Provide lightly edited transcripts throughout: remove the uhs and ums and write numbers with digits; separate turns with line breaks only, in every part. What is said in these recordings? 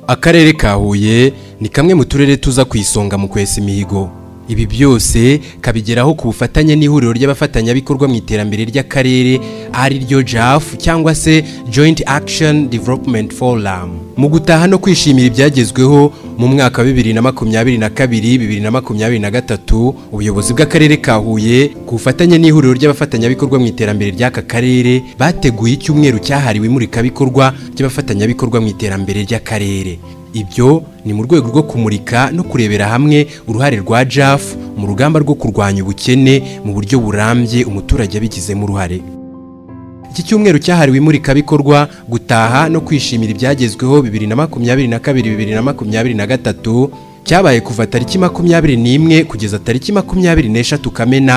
Akarere ka Huye ni kamwe mu turere tuza kwisonga mu kwesa imihigo. Ibi byose kabigeraho ku bufatanye n'ihuriro ry'abafatanyabikorwa mu iterambere ry'akarere ari ryo JAF cyangwa se Joint Action Development Forum. Mu gutaha no kwishimira ibyagezweho mu mwaka wa 2022-2023, ubuyobozi bw'akarere ka Huye ku bufatanye n'ihuriro ry'abafatanyabikorwa mu iterambere ry'aka karere bateguye icyumweru cyahariwe imurikabikorwa ry'abafatanyabikorwa mu iterambere ry'akarere. Ibyo ni mu rwego rwo kumurika no kurebera hamwe uruhare rwa JAF mu rugamba rwo kurwanya ubukene mu buryo burambye umuturage abigizemo uruhare. Iki cyumweru cyahariwe imurikabikorwa gutaha no kwishimira ibyagezweho 2022-2023 cyabaye kuva tariki 21 kugeza tariki 23 Kamena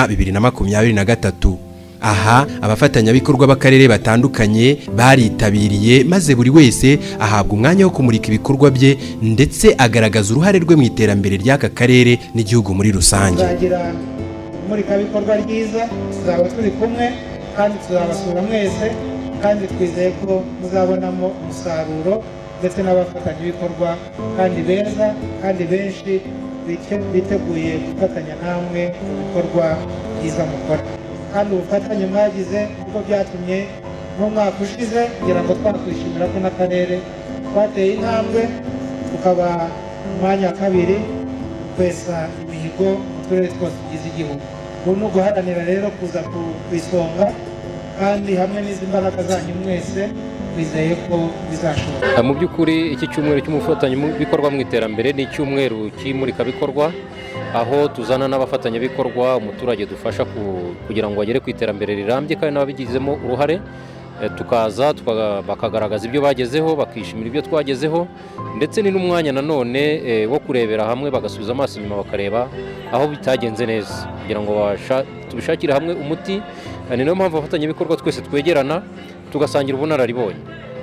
2023. Aha abafatanyabikorwa b'akarere batandukanye baritabiriye maze buri wese ahabwa umwanya wo kumurika ibikorwa bye ndetse agaragaza uruhare rwe mu iterambere ry'aka karere n'igihugu muri rusange.
Tuzagira imurikabikorwa ryiza, tuzaba turi kumwe kandi tuzabasura mwese kandi twizeye ko muzabonamo umusaruro ndetse n'abafatanyabikorwa kandi beza kandi benshi biteguye gufatanya namwe mu bikorwa byiza mukora. Kandi ubufatanye mwagize ubwo byatumye n'umwaka ushize kugira ngo twakwishimira ko n'akarere twateye intambwe tukaba umwanya wa kabiri kwesa imihigo mu turere twose tugize igihugu. Ubu ni uguharanira rero kuza ku isonga kandi hamwe n'izi mbaraga zanyu mwese twizeye ko bizashoboka.
Mu by'ukuri iki cyumweru cy'umufatanyabikorwa mu iterambere ni icyumweru cy'imurikabikorwa aho tuzana n'abafatanyabikorwa umuturage dufasha kugira ngo agere ku iterambere rirambye kandi n'ababigizemo uruhare, tukaza bakagaragaza ibyo bagezeho bakishimira ibyo twagezeho ndetse ni n'umwanya nanone wo kurebera hamwe bagasubiza amaso inyuma bakareba aho bitagenze neza kugira ngo tubishakire hamwe umuti. Ni nayo mpamvu abafatanyabikorwa twese twegerana tugasangira ubunararibonye.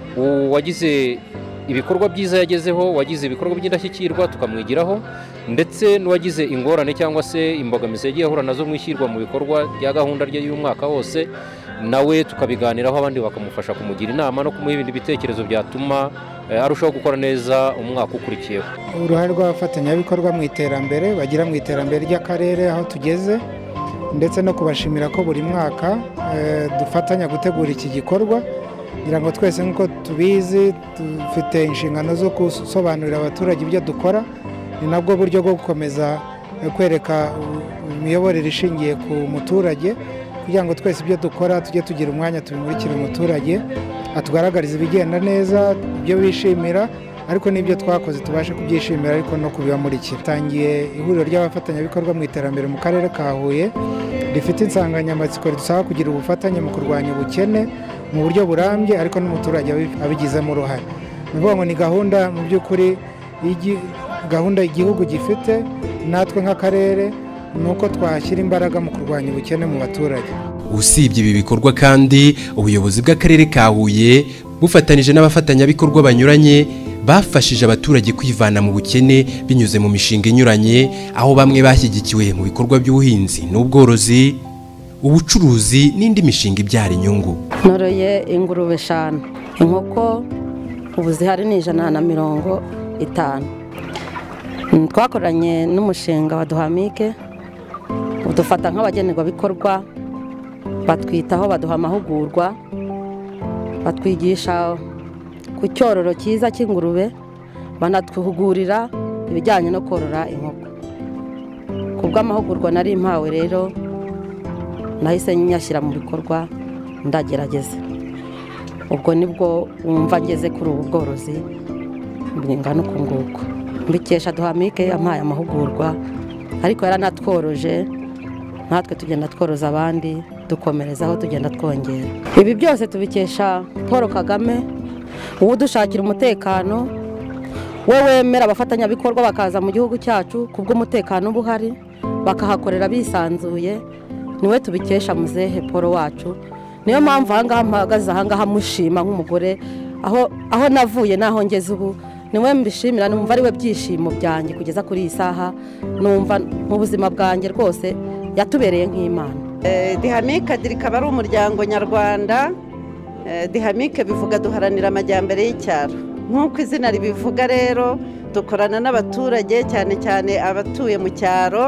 Uwagize ibikorwa byiza yagezeho, wagize ibikorwa by'indashyikirwa tukamwigiraho ndetse n'uwagize ingorane cyangwa se imbogamizi yagiye ahura nazo mwishyirwa mu bikorwa bya gahunda rye y'umwaka wose nawe tukabiganiraho, abandi bakamufasha kumugira inama no kumuha ibindi bitekerezo byatuma arushaho gukora neza umwaka ukurikiyeho.
Uruhare rw'abafatanyabikorwa mu iterambere bagira mu iterambere ry'akarere aho tugeze ndetse no kubashimira ko buri mwaka dufatanya gutegura iki gikorwa kugira ngo twese nk'uko tubizi dufite inshingano zo gusobanurira abaturage ibyo dukora. Ni nabwo buryo bwo gukomeza kwereka imiyoborere ishingiye ku muturage kugira ngo twese ibyo dukora tujye tugira umwanya tubimurikire umuturage, atugaragariza ibigenda neza, ibyo bishimira ariko n'ibyo twakoze tubashe kubyishimira ariko no kubibamurikira. Tangiye ihuriro ry'abafatanyabikorwa mu iterambere mu karere ka Huye rifite insanganyamatsiko ridusaba kugira ubufatanye mu kurwanya ubukene mu buryo burambye ariko n'umuturage abigizemo uruhare. Ni ukuvuga ngo ni gahunda mu by'ukuri gahunda igihugu gifite, natwe nk'akarere ni uko twashyira imbaraga mu kurwanya ubukene mu baturage.
Usibye ibi bikorwa kandi ubuyobozi bw'akarere ka Huye bufatanije n'abafatanyabikorwa banyuranye bafashije abaturage kwivana mu bukene binyuze mu mishinga inyuranye, aho bamwe bashyigikiwe mu bikorwa by'ubuhinzi n'ubworozi, ubucuruzi n'indi mishinga ibyara inyungu.
Noroye ingurube 5, inkoko ubu zihari ni 150. Twakoranye n'umushinga wa Duhamike udufata nk'abagenerwabikorwa, batwitaho baduha amahugurwa, batwigisha ku cyororo cyiza cy'ingurube, banatwihugurira ibijyanye no korora inkoko. Kubw'amahugurwa nari mpawe rero nahise nyashyira mu bikorwa ndagerageza. Ubwo nibwo wumva ngeze kuri ubu bworozi bingana uku nguku. Mbikesha Duhamike yampaye amahugurwa ariko yaranatworoje, natwe tugenda tworoza abandi dukomerezaho tugenda twongera. Ibi byose tubikesha Paul Kagame udushakira umutekano, we wemera abafatanyabikorwa bakaza mu gihugu cyacu kubw'umutekano buhari bakahakorera bisanzuye. Niwe tubikesha muzehe Paul wacu. Niyo mpamvu ahangaha mpagaze ahangaha mushima nk'umugore aho navuye naho ngeze ubu. Niwe mbishimira, numva ari we byishimo byanjye kugeza kuri iyi saha, numva mu buzima bwanjye rwose yatubereye nk'Imana.
Duhamike rikaba ari umuryango nyarwanda. Duhamike bivuga duharanira amajyambere y'icyaro. nk'uko izina ribivuga rero dukorana n'abaturage cyane cyane abatuye mu cyaro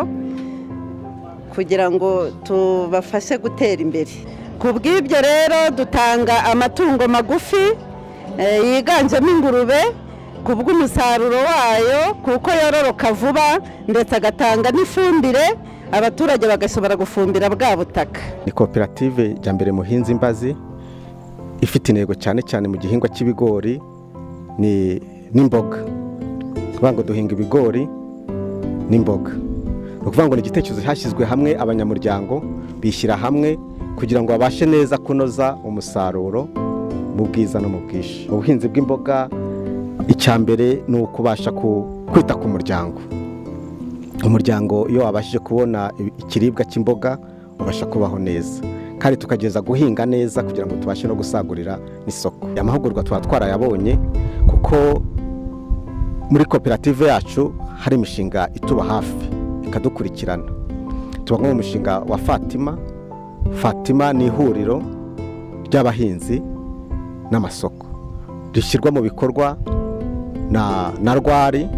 kugira ngo tubafashe gutera imbere. Ku bw'ibyo rero dutanga amatungo magufi yiganjemo ingurube ku bw'umusaruro wayo kuko yororoka vuba ndetse agatanga n'ifumbire abaturage bagashobora gufumbira bwa butaka.
Ni koperative Jyambere Muhinzi Mbazi ifite intego cyane cyane mu gihingwa cy'ibigori n'imboga. Kuvuga ngo duhinga ibigori n'imboga. Ni ukuvuga ngo ni igitekerezo hashyizwe hamwe abanyamuryango bishyira hamwe kugira ngo babashe neza kunoza umusaruro mu bwiza no mu bwinshi. Mu buhinzi bw'imboga icyambere ni ukubasha kwita ku muryango. Umuryango iyo wabashije kubona ikiribwa cy'imboga ubasha kubaho neza, kandi tukageza guhinga neza kugira ngo tubashe no gusagurira n'isoko. Amahugurwa tuba twarayabonye kuko muri koperative yacu hari imishinga ituba hafi ikadukurikirana. Tuba mu mushinga wa Fatima ni ihuriro ry'abahinzi n'amasoko rishyirwa mu bikorwa na Rwari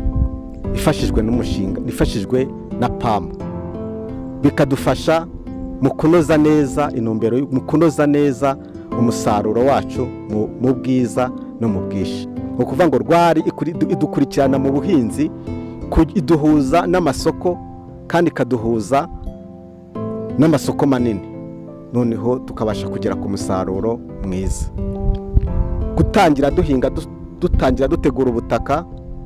ifashijwe na PAM, bikadufasha mu kunoza neza intumbero mu kunoza neza umusaruro wacu mu bwiza no mu bwinshi. Ni ukuvuga ngo Rwari idukurikirana mu buhinzi, iduhuza n'amasoko kandi ikaduhuza n'amasoko manini, noneho tukabasha kugera ku musaruro mwiza. Gutangira dutangira dutegura ubutaka,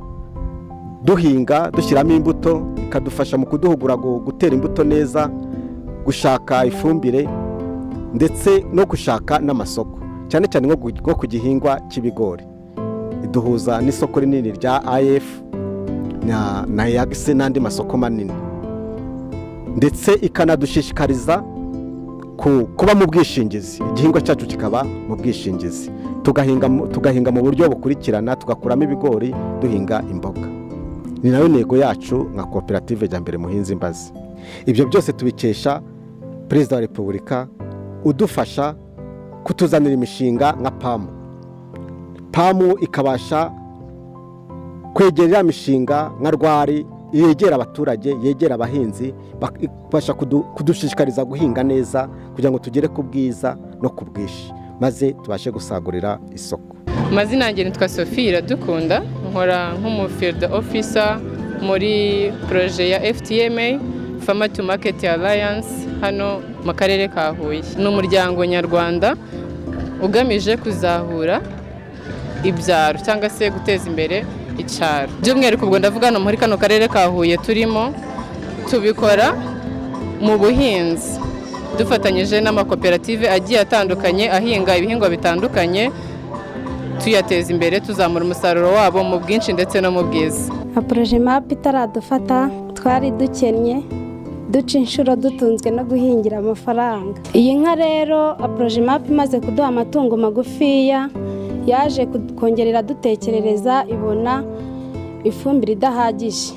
duhinga dushyiramo imbuto, ikadufasha mu kuduhugura gutera imbuto neza, gushaka ifumbire ndetse no gushaka n'amasoko, cyane cyane nko ku gihingwa cy'ibigori. Iduhuza n'isoko rinini rya IF na Yagse n'andi masoko manini, ndetse ikanadushishikariza kuba mu bwishingizi. Igihingwa cyacu kikaba mu bwishingizi, tugahinga mu buryo bukurikirana, tugakuramo ibigori duhinga imboga. Ni nayo ntego yacu nka koperative Jyambere Muhinzi Mbazi. Ibyo byose tubikesha Perezida wa Repubulika udufasha kutuzanira imishinga nka PAM ikabasha kwegera imishinga nka Rwari yegera abaturage, yegera abahinzi, bakabasha kudushishikariza guhinga neza kugira ngo tugere ku bwiza no ku bwinshi, maze tubashe gusagurira isoko.
Amazina yanjye nitwa Sophie Iradukunda, nkora nk'umu field officer muri projet ya FTMA Farmer to Market Alliance hano mu karere ka Huye. Ni umuryango nyarwanda ugamije kuzahura ibyaro cyangwa se guteza imbere icyaro. By'umwihariko ubwo ndavuga no muri kano karere ka Huye turimo, tubikora mu buhinzi dufatanyije n'amakoperative agiye atandukanye ahinga ibihingwa bitandukanye, tuyateza imbere, tuzamura umusaruro wabo mu bwinshi ndetse no mu bwiza.
Projet MAP itaradufata twari dukennye, duca inshuro dutunzwe no guhingira amafaranga. Iyi nka rero Projet MAP imaze kuduha amatungo magufiya, yaje kongerera dutekerereza, ibona ifumbire idahagije.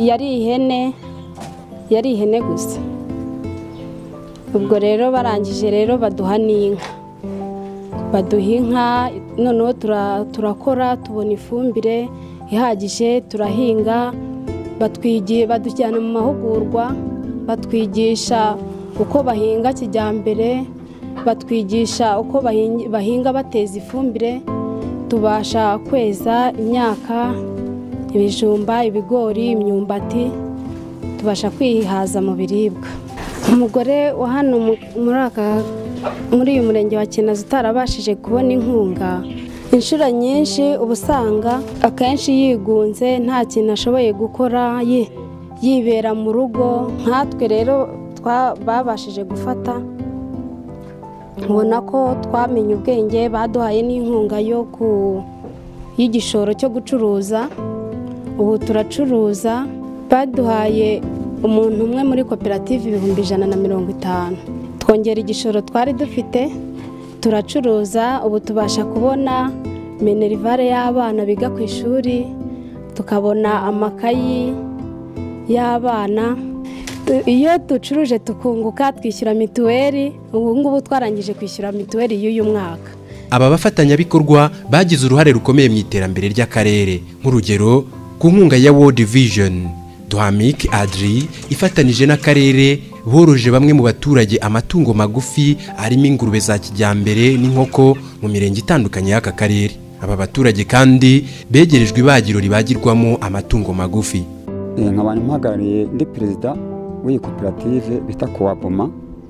Yari ihene gusa. Ubwo rero barangije rero baduha n'inka. Baduha inka, noneho turakora, tubona ifumbire ihagije, turahinga. Badujyana mu mahugurwa, batwigisha uko bahinga kijyambere, batwigisha uko bahinga bateza ifumbire, tubasha kweza imyaka, ibijumba, ibigori, imyumbati, tubasha kwihaza mu biribwa. Umugore wa hano muri uyu murenge wa Kinazi utarabashije kubona inkunga, inshuro nyinshi uba usanga akenshi yigunze, nta kintu ashoboye gukora, yibera mu rugo. Nkatwe rero babashije gufata, ubona ko twamenye ubwenge, baduhaye n'inkunga y'igishoro cyo gucuruza. Ubu turacuruza, baduhaye umuntu umwe muri koperative 150. Twongera igishoro twari dufite, turacuruza. Ubu tubasha kubona minerivare y'abana biga ku ishuri, tukabona amakayi y'abana. Iyo ducuruje tukunguka, twishyura mituweli. Ubu ngubu twarangije kwishyura mituweli y'uyu mwaka.
aba bafatanyabikorwa bagize uruhare rukomeye mu iterambere ry'akarere. Nk'urugero, ku nkunga ya World Vision, Duhamik Adri ifatanije n'akarere boroje bamwe mu baturage amatungo magufi arimo ingurube za kijyambere n'inkoko mu mirenge itandukanye y'aka karere. Aba baturage kandi begerejwe ibagiro ribagirwamo amatungo magufi.
Nk'abantu mpagarariye ndi perezida w'iyi koperative bita Coaboma,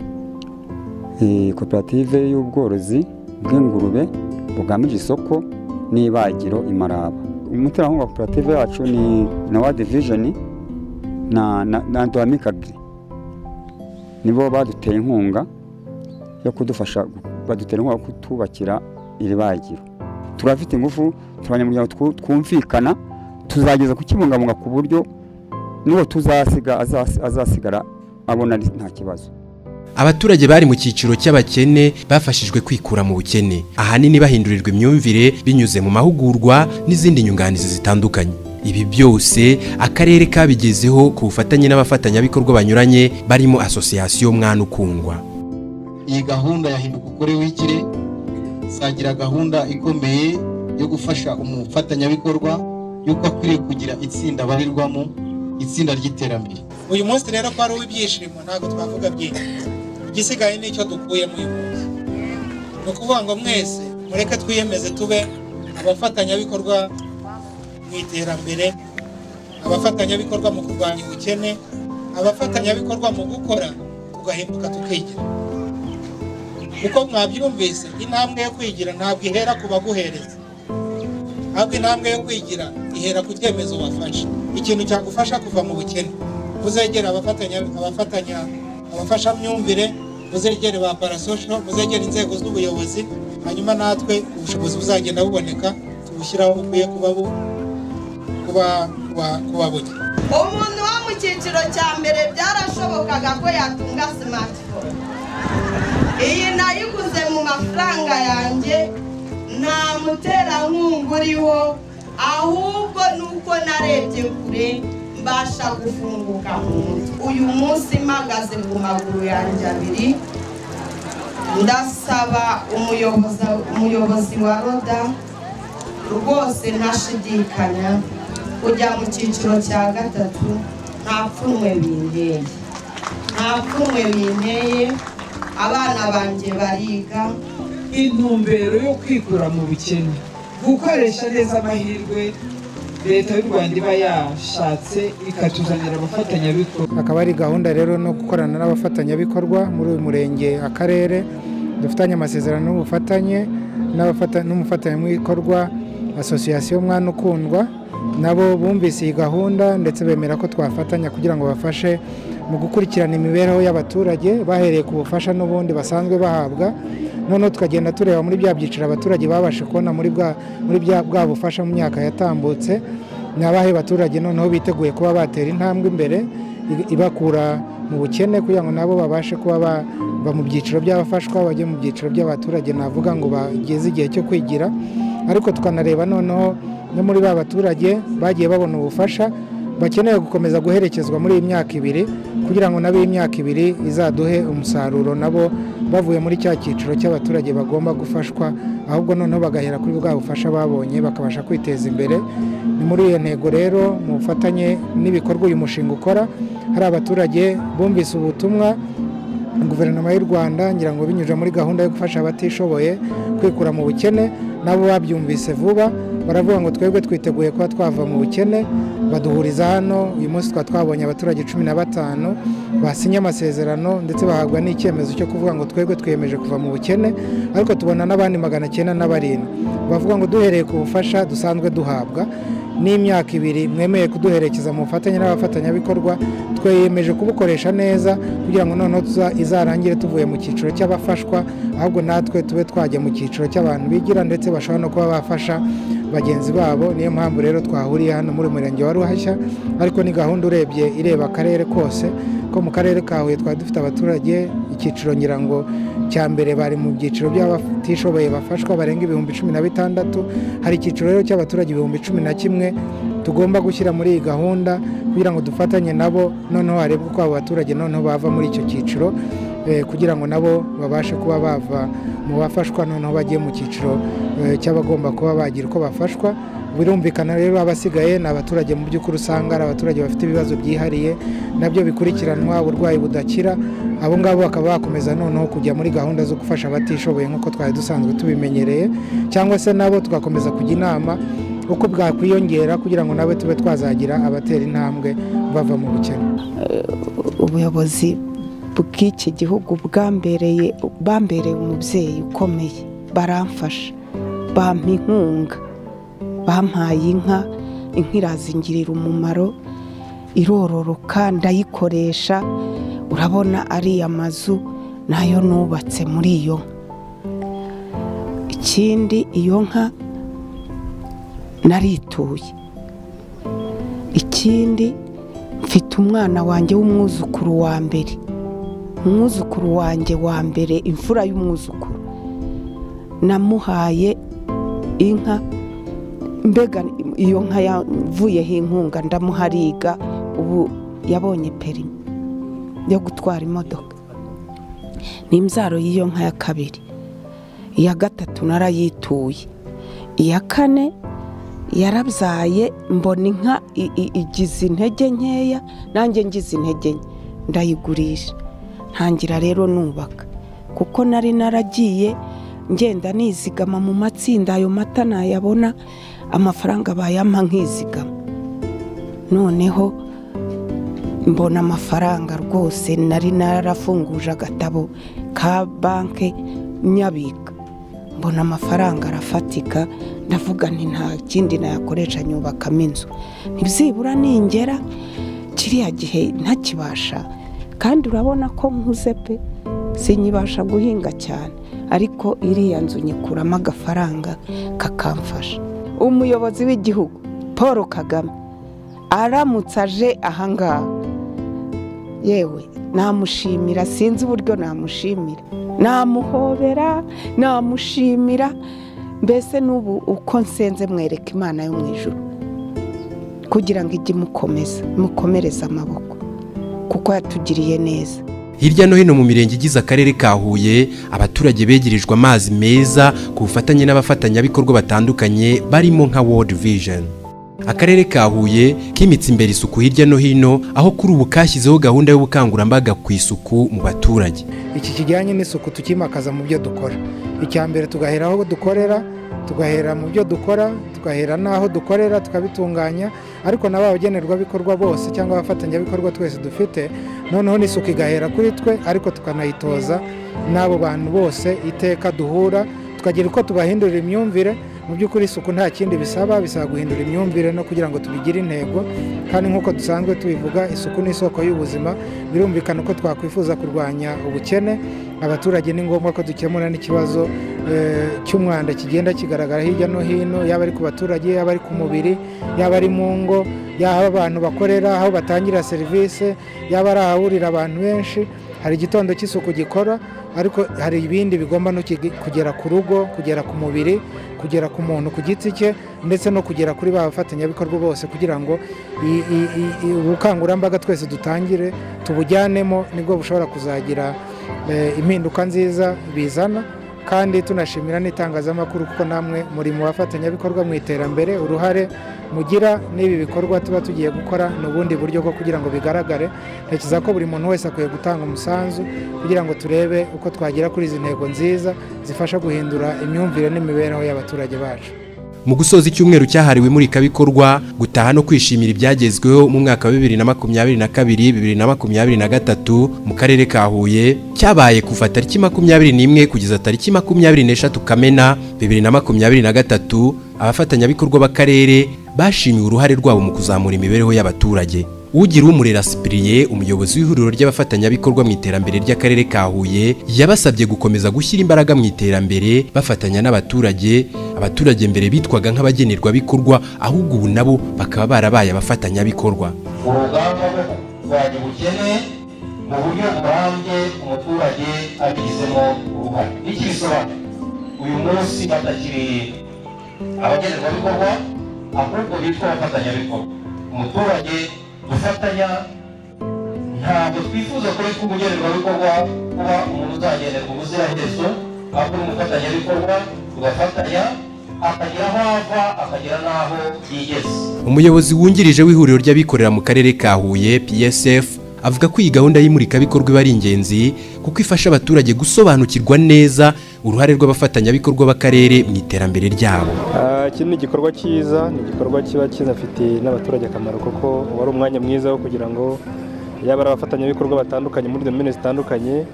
koperative y'ubworozi bw'ingurube bugamije isoko n'ibagiro Imaraba. Umuterankunga wa koperative yacu ni na World Vision na Duhamik Agri, nibo baduteye inkunga yo kudufasha, badutera inkunga kutubakira iri bagiro. Turafite ingufu, turabanyamuryango twumvikana, tuzageza kukibungabunga ku buryo niwo azasigara abona nta kibazo.
Abaturage bari mu cyiciro cy'abakene bafashijwe kwikura mu bukene, ahanini bahindurirwa imyumvire binyuze mu mahugurwa n'izindi nyunganizi zitandukanye. Ibi byose akarere kabigezeho ku bufatanye n'abafatanyabikorwa banyuranye barimo Association Mwana Ukundwa.
Iyi gahunda yahinduka ukore wikire sagira gahunda ikomeye yo gufasha umufatanyabikorwa yuko akwiriye kugira itsinda barirwamo, itsinda ry'iterambere.
Uyu munsi rero ko ari uw'ibyishimo ntabwo twavuga byinshi, igisigaye n'icyo dukuyemo uyu munsi ni ukuvuga ngo mwese mureke twiyemeze tube abafatanyabikorwa mu iterambere, abafatanyabikorwa mu kurwanya ubukene, abafatanyabikorwa mu gukora tugahinduka tukigira. Uko mwabyumvise, intambwe yo kwigira ntabwo ihera ku baguhereza, ahubwo intambwe yo kwigira ihera ku cyemezo wafashe. Ikintu cyagufasha kuva mu bukene, muzegera abafashamyumvire, muzegere ba parasosho, muzegere inzego z'ubuyobozi, hanyuma natwe ubushobozi buzagenda buboneka tubushyiraho bukwiye kuba buke.
Umuntu wo mu cyiciro cya mbere byarashobokaga ko yatunga smartphone. Iyi nayiguze mu mafaranga yanjye, nta muterankunga uriho, ahubwo nuko narebye kure mbasha gufunguka mu mutwe. Uyu munsi mpagaze ku maguru yanjye abiri, ndasaba umuyobozi wa RODA rwose ntashidikanya kujya mu cyiciro cya gatatu. Nta pfunwe binteye, abana banjye bariga.
Intumbero yo kwikura mu bukene, gukoresha neza amahirwe Leta y'u Rwanda iba yashatse ikatuzanira abafatanyabikorwa.
Akaba ari gahunda rero no gukorana n'abafatanyabikorwa muri uyu murenge akarere dufitanye amasezerano n'ubufatanye n'umufatanyabikorwa Association Mwana Ukundwa. Nabo bumvise iyi gahunda ndetse bemera ko twafatanya kugira ngo bafashe mu gukurikirana imibereho y'abaturage bahereye ku bufasha n'ubundi basanzwe bahabwa, noneho tukagenda tureba muri bya byiciro abaturage babashe kubona muri bwa bufasha mu myaka yatambutse, n'abahe baturage noneho biteguye kuba batera intambwe imbere ibakura mu bukene kugira ngo nabo babashe kuba bava mu byiciro by'abafashwa bajye mu byiciro by'abaturage, navuga ngo bageze igihe cyo kwigira. Ariko tukanareba noneho no muri ba baturage bagiye babona ubufasha bakeneye gukomeza guherekezwa muri iyi myaka ibiri kugira ngo nabo iyi myaka ibiri izaduhe umusaruro nabo bavuye muri cya cyiciro cy'abaturage bagomba gufashwa, ahubwo noneho bagahera kuri bwa bufasha babonye bakabasha kwiteza imbere. Ni muri iyo ntego rero mu bufatanye n'ibikorwa uyu mushinga ukora, hari abaturage bumvise ubutumwa Guverinoma y'u Rwanda ngira ngo binyuze muri gahunda yo gufasha abatishoboye kwikura mu bukene, nabo babyumvise vuba baravuga ngo twebwe twiteguye kuba twava mu bukene. Baduhuriza hano uyu munsi twabonye abaturage 15 basinye amasezerano ndetse bahabwa n'icyemezo cyo kuvuga ngo twebwe twiyemeje kuva mu bukene, ariko tubona n'abandi 907 bavuga ngo duhereye ku bufasha dusanzwe duhabwa n'imyaka ibiri mwemeye kuduherekeza mu bufatanye n'abafatanyabikorwa, twiyemeje kubukoresha neza kugira ngo noneho izarangire tuvuye mu cyiciro cy'abafashwa, ahubwo natwe tube twajya mu cyiciro cy'abantu bigira ndetse bashobora no kuba bafasha bagenzi babo. Niyo mpamvu rero twahuriye hano muri murenge wa Ruhashya, ariko ni gahunda urebye ireba akarere kose, ko mu karere ka Huye twari dufite abaturage icyiciro ngira ngo cya mbere bari mu byiciro by'abatishoboye bafashwa barenga 16,000. Hari icyiciro rero cy'abaturage 11,000 tugomba gushyira muri iyi gahunda kugira ngo dufatanye nabo, noneho harebwe ko abo baturage noneho bava muri icyo cyiciro kugira ngo nabo babashe kuba bava mu bafashwa noneho bagiye mu cyiciro cy'abagomba kuba bagira uko bafashwa. Birumvikana rero abasigaye ni abaturage mu by'ukuri usanga ari abaturage bafite ibibazo byihariye nabyo bikurikiranwa, uburwayi budakira. Abo ngabo bakaba bakomeza noneho kujya muri gahunda zo gufasha abatishoboye nk'uko twari dusanzwe tubimenyereye, cyangwa se nabo tugakomeza kujya inama uko bwakwiyongera kugira ngo nawe tube twazagira abatera intambwe bava mu bukene.
Ubuyobozi bw'iki gihugu bambereye umubyeyi ukomeye, baramfasha, bampa inkunga, bampaye inka irazingirira umumaro, irororoka ndayikoresha. Urabona ariya mazu nayo nubatse muri iyo. Ikindi iyo nka narituye. Ikindi mfite umwana wanjye w'umwuzukuru wa mbere, umwuzukuru wanjye wa mbere, imfura y'umwuzukuru, namuhaye inka. Mbega iyo nka yavuyeho inkunga, ndamuhariga, ubu yabonye perimi yo gutwara imodoka. Ni imbyaro y'iyo nka ya kabiri. Iya gatatu narayituye. Iya kane yarabyaye, mbona inka igize intege nkeya, nanjye ngize intege nke, ndayigurisha. Ntangira rero nubaka, kuko nari naragiye ngenda nizigama mu matsinda, ayo mata nayabona amafaranga bayampa nkizigama. Noneho mbona amafaranga rwose, nari narafunguje agatabo ka banki nyabika, mbona amafaranga arafatika. Ndavuga nti nta kindi nayakoresha nyubakamo inzu, ntibyibura ningera kiriya gihe ntakibasha. Kandi urabona ko nkuze pe, sinyibasha guhinga cyane, ariko iriya nzu nyikuramo agafaranga kakamfasha. Umuyobozi w'igihugu Paul Kagame aramutse aje ahangaha, yewe namushimira, sinzi uburyo namushimira, namuhobera, namushimira. Mbese n'ubu uko nsenze mwereka Imana yo mu ijuru kugira ngo ijye mukomereza amaboko, kuko yatugiriye neza.
Hirya no hino mu mirenge igize akarere ka Huye, abaturage begerejwe amazi meza ku bufatanye n'abafatanyabikorwa batandukanye barimo nka World Vision. Akarere ka Huye kimitse imbere isuku hirya no hino, aho kuri ubu kashyizeho gahunda y'ubukangurambaga ku isuku mu baturage.
Iki kijyanye n'isuku tukimakaza mu byo dukora. Icya mbere tugahera aho dukorera, tugahera mu byo dukora, tugahera n'aho dukorera tukabitunganya, ariko n'abagenerwabikorwa bose cyangwa abafatanyabikorwa twese dufite, noneho n'isuku igahera kuri twe, ariko tukanayitoza n'abo bantu bose iteka duhura, tukagira uko tubahindurira imyumvire. Mu by'ukuri isuku nta kindi bisaba guhindura imyumvire no kugira ngo tubigire intego. Kandi nk'uko dusanzwe tubivuga, isuku ni isoko y'ubuzima. Birumvikana ko twakwifuza kurwanya ubukene. Abaturage ni ngombwa ko dukemura n'ikibazo cy'umwanda kigenda kigaragara hirya no hino, yaba ari ku baturage, yaba ari ku mubiri, yaba ari mu ngo, yaba abantu bakorera, aho batangira serivisi, yaba ari ahahurira abantu benshi. Hari igitondo cy'isuku gikora, ariko hari ibindi bigomba no kugera ku rugo, kugera ku mubiri, kugera ku muntu ku giti cye, ndetse no kugera kuri ba bafatanyabikorwa bose, kugira ngo ubukangurambaga twese dutangire tubujyanemo, nibwo bushobora kuzagira impinduka nziza bizana. Kandi tunashimira n'itangazamakuru, kuko namwe muri mu bafatanyabikorwa mu iterambere, uruhare mugira n'ibi bikorwa tuba tugiye gukora n'ubundi buryo bwo kugira ngo bigaragare. Ntekereza ko buri muntu wese akwiye gutanga umusanzu kugira ngo turebe uko twagera kuri izi ntego nziza zifasha guhindura imyumvire n'imibereho y'abaturage bacu.
Mu gusoza icyumweru cyahariwe imurikabikorwa, gutaha no kwishimira ibyagezweho mu mwaka wa 2022-2023 mu karere ka Huye, cyabaye kuva tariki 21 kugeza tariki 23 Kamena 2023. Abafatanyabikorwa b'akarere bashimiwe uruhare rwabo mu kuzamura imibereho y'abaturage. Ugira umurera Cyprien, umuyobozi w'ihuriro ry'abafatanyabikorwa mu iterambere ry'akarere ka Huye, yabasabye gukomeza gushyira imbaraga mu iterambere bafatanya n'abaturage. Abaturage mbere bitwaga nk'abagenerwabikorwa, ahubwo ubu nabo bakaba barabaye abafatanyabikorwa.
Urugamba rwo kurwanya ubukene mu buryo burambye umuturage abigizemo uruhare. Iki bisobanura uyu munsi batakiri abagenerwabikorwa, ahubwo bitwa abafatanyabikorwa. Umuturage dufatanya ntabwo twifuza ko ari umugenerwabikorwa kuba umuntu uzagenerwa ubuziraherezo, ahubwo n'umufatanyabikorwa tugafatanya akagira aho ava akagira n'aho yigeze.
Umuyobozi wungirije w'ihuriro ry'abikorera mu karere ka Huye PSF avuga ko iyi gahunda y'imurikabikorwa iba ari ingenzi kuko ifasha abaturage gusobanukirwa neza uruhare rw'abafatanyabikorwa b'akarere mu iterambere ryabo.
Iki ni igikorwa cyiza, ni igikorwa kiba kinafitiye n'abaturage akamaro kuko wari umwanya mwiza wo kugira ngo yaba ari abafatanyabikorwa batandukanye muri domene zitandukanye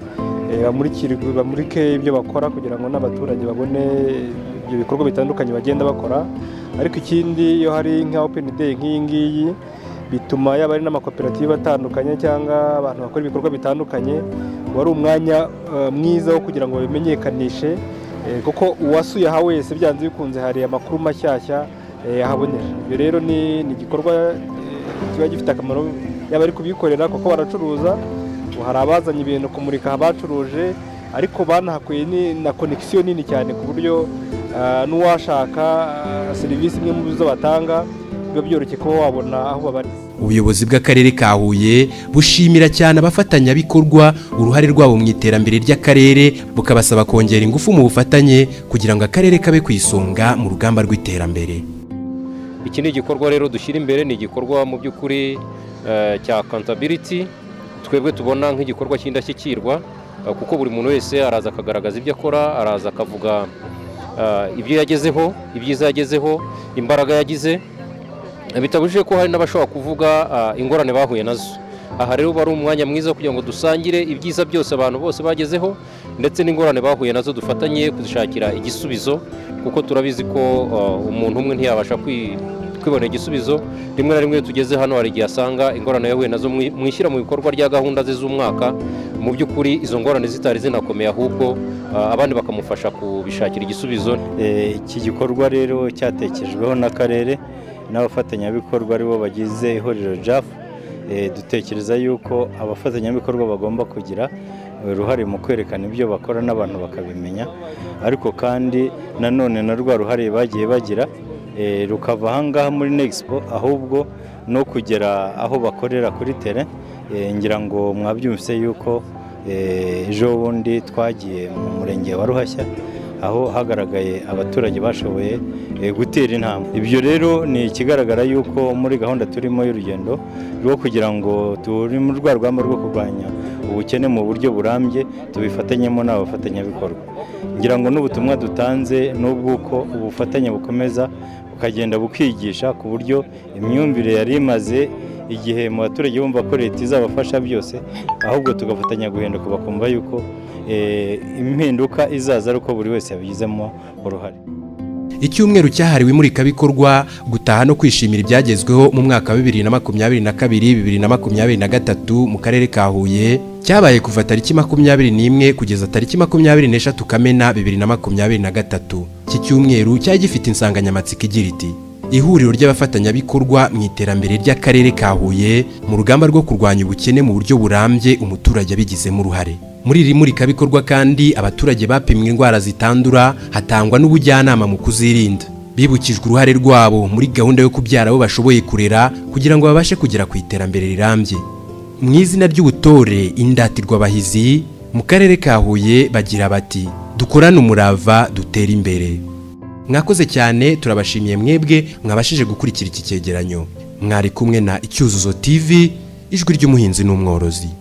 bamurike ibyo bakora kugira ngo n'abaturage babone ibyo bikorwa bitandukanye bagenda bakora. Ariko ikindi iyo hari nka open day nk'iyi ngiyi bituma yaba ari n'amakoperative atandukanye cyangwa abantu bakora ibikorwa bitandukanye, wari umwanya mwiza wo kugira ngo bimenyekanishe kuko uwasuye aha wese byanze bikunze hari amakuru mashyashya ahabonera. Ibyo rero ni igikorwa kiba gifite akamaro yaba ari kubikorera kuko baracuruza, hari abazanye ibintu kumurika abacuruje, ariko banahakuye na connection nini cyane ku buryo n'uwashaka serivisi imwe mu zo batanga biba byoroshye kuba wabona aho babari.
Ubuyobozi bw'akarere ka Huye bushimira cyane abafatanyabikorwa uruhare rwabo mu iterambere ry'akarere, bukabasaba kongera ingufu mu bufatanye kugira ngo akarere kabe ku isonga mu rugamba rw'iterambere.
Iki ni igikorwa rero dushyira imbere, ni igikorwa mu by'ukuri cya accountability twebwe tubona nk'igikorwa cy'indashyikirwa kuko buri muntu wese araza akagaragaza ibyo akora, araza akavuga ibyo yagezeho, ibyiza yagezeho, imbaraga yagize, bitabujije ko hari n'abashobora kuvuga ingorane bahuye nazo. Aha rero bari umwanya mwiza kugira ngo dusangire ibyiza byose abantu bose bagezeho ndetse n'ingorane bahuye nazo dufatanye kuzishakira igisubizo, kuko turabizi ko umuntu umwe ntiyabasha kwibonera igisubizo. Rimwe na rimwe tugeze hano hari igihe asanga ingorane yahuye nazo mwishyira mu bikorwa rya gahunda ze z'umwaka, mu by'ukuri izo ngorane zitari zinakomeye ahubwo abandi bakamufasha kubishakira igisubizo.
Iki gikorwa rero cyatekejweho n'akarere n'abafatanyabikorwa aribo bagize ihuriro JAF. Dutekereza yuko abafatanyabikorwa bagomba kugira uruhare mu kwerekana ibyo bakora n'abantu bakabimenya, ariko kandi nanone na rwa ruhare bagiye bagira rukava ahangaha muri Nexpo ahubwo no kugera aho bakorera kuri tere. Ngira ngo mwabyumvise yuko ejo bundi twagiye mu murenge wa Ruhashya aho hagaragaye abaturage bashoboye gutera intambwe. Ibyo rero ni ikigaragara yuko muri gahunda turimo y'urugendo rwo kugira ngo turi mu rwego rwo kurwanya ubukene mu buryo burambye tubifatanyemo n'abafatanyabikorwa. Ngira ngo n'ubutumwa dutanze n'ubwuko ubufatanye bukomeza bukagenda bukigisha ku buryo imyumvire yari imaze igihe mu baturage bumva ko leta izabafasha byose, ahubwo tugafatanya guhinduka bakumva yuko impinduka izaza ari uko buri wese yabigizemo uruhare.
Icyumweru cyahariwe imurikabikorwa gutaha no kwishimira ibyagezweho mu mwaka wa 2022-2023 mu karere ka Huye cyabaye kuva tariki 21 kugeza tariki 23 Kamena 2023. Iki cyumweru cyari gifite insanganyamatsiko igira iti ihuriro ry'abafatanyabikorwa mu iterambere ry'akarere ka Huye mu rugamba rwo kurwanya ubukene mu buryo burambye umuturage abigizemo uruhare. Muri iri murikabikorwa kandi abaturage bapimwe indwara zitandura, hatangwa n'ubujyanama mu kuzirinda. Bibukijwe uruhare rwabo muri gahunda yo kubyara abo bashoboye kurera kugira ngo babashe kugera ku iterambere rirambye. Mu izina ry'ubutore indatirwabahizi mu karere ka Huye bagira bati dukorane umurava dutera imbere. Mwakoze cyane, turabashimiye mwebwe mwabashije gukurikira iki cyegeranyo. Mwari kumwe na Icyuzuzo TV, ijwi ry'umuhinzi n'umworozi.